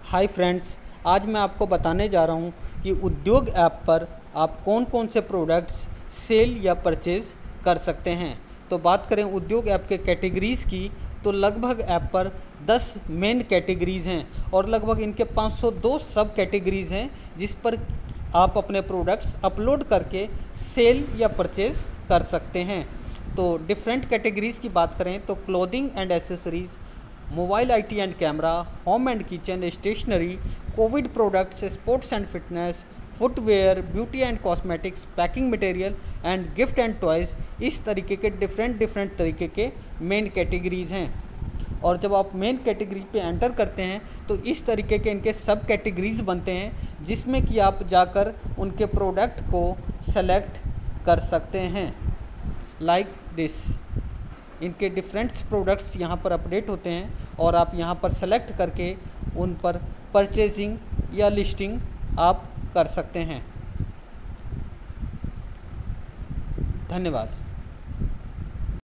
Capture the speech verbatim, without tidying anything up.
Hi friends, आज मैं आपको बताने जा रहा हूँ कि उद्योग ऐप पर आप कौन कौन से प्रोडक्ट्स सेल या परचेज़ कर सकते हैं। तो बात करें उद्योग ऐप के कैटेगरीज़ की, तो लगभग ऐप पर दस मेन कैटेगरीज़ हैं और लगभग इनके पाँच सौ दो सब कैटेगरीज़ हैं जिस पर आप अपने प्रोडक्ट्स अपलोड करके सेल या परचेज़ कर सकते हैं। तो डिफरेंट कैटेगरीज़ की बात करें तो clothing and accessories, mobile IT and camera, home and kitchen, stationery, covid products, sports and fitness, footwear, beauty and cosmetics, packing material and gift and toys, इस तरीके के डिफरेंट डिफरेंट तरीके के मेन कैटेगरीज़ हैं। और जब आप मेन कैटेगरी पे एंटर करते हैं तो इस तरीके के इनके सब कैटेगरीज़ बनते हैं जिसमें कि आप जाकर उनके प्रोडक्ट को सेलेक्ट कर सकते हैं लाइक दिस। इनके डिफरेंट प्रोडक्ट्स यहाँ पर अपडेट होते हैं और आप यहाँ पर सेलेक्ट करके उन पर परचेजिंग या लिस्टिंग आप कर सकते हैं। धन्यवाद।